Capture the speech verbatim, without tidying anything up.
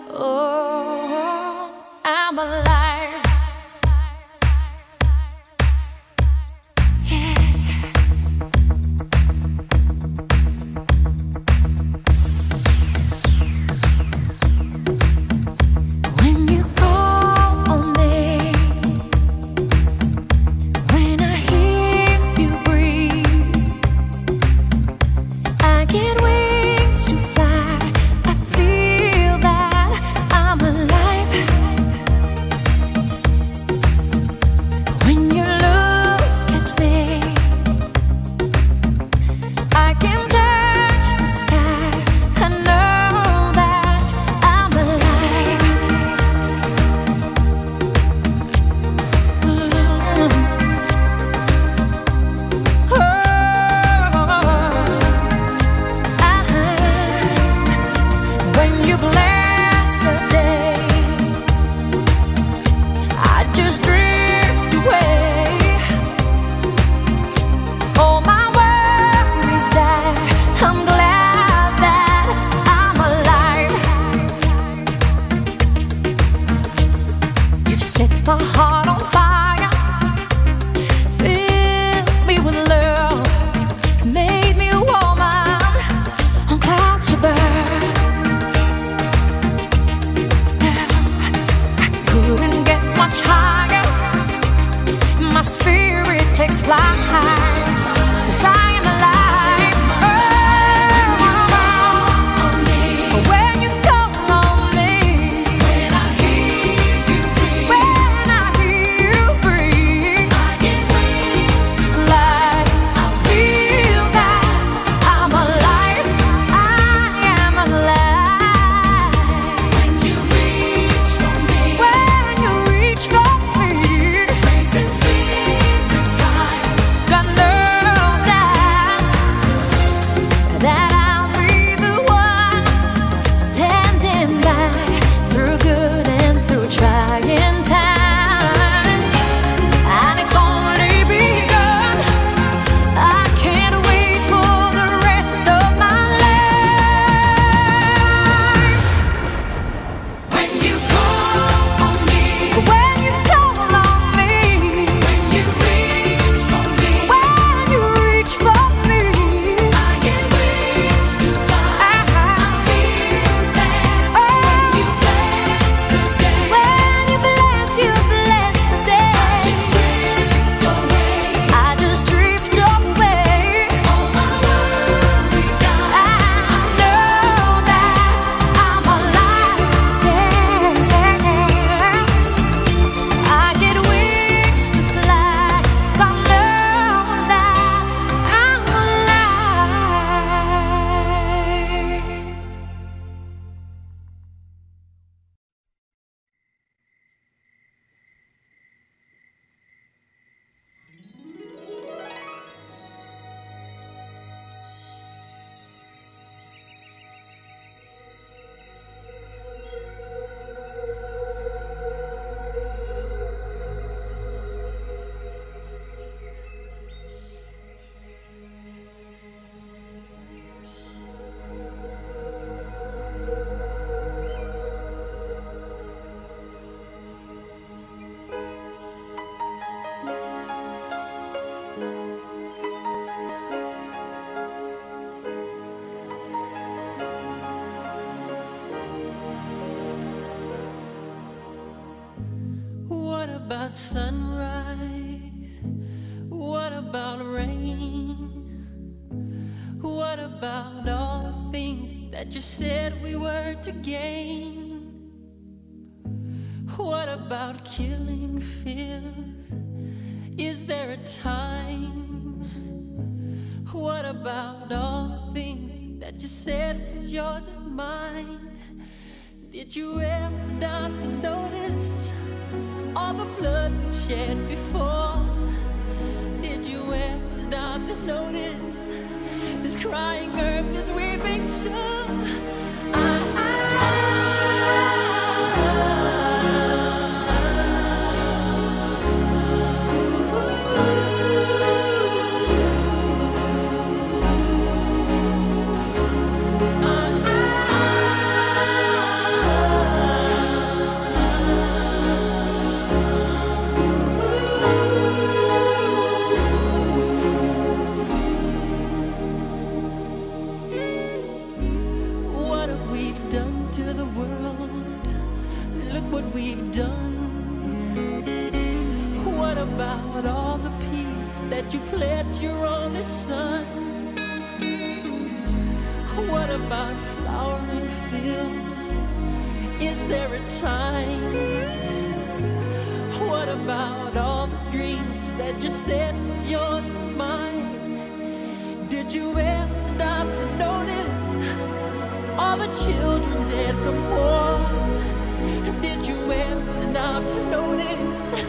Oh, I'm alive. Yeah. When you call on me, when I hear you breathe, I get wings to fly. I feel that I'm alive. When you look at me, I can touch the sky. I know that I'm alive. Oh, when you bless the day, I just drift away. All my worries die. I'm glad that I'm alive. You've set my heart on fire, filled me with love, made me a woman on clouds above. I couldn't get much higher. My spirit takes flight, 'cause I am alive. Oh, when you call on me, when I hear you breathe, when I hear you breathe, I get wings to fly. I feel that I'm alive. I am alive. When you reach for me, when you reach for me, grace and spirit side, God knows that that I'll be the one standing by through good and through trying times. And it's only begun. I can't wait for the rest of my life. When you call on me, when you call on me, when you reach for me, when you reach for me, I get wings to fly. I feel that when you bless the day, when you bless, you bless the day, I just drift away. I just drift away. All my worries die. I know that I'm alive. Yeah. I get wings to fly. God knows that I'm alive. What about sunrise? What about rain? What about all the things that you said we were to gain? What about killing fears? Is there a time? What about all the things that you said was yours and mine? Did you ever stop to notice all the blood we've shed before? Did you ever stop to notice this crying earth, this weeping shore? I, I, I, I, look what we've done. What about all the peace that you pledged your only son? What about flowering fields? Is there a time? What about all the dreams that you said was yours and mine? Did you ever stop to notice all the children dead from war? Did you ever stop to notice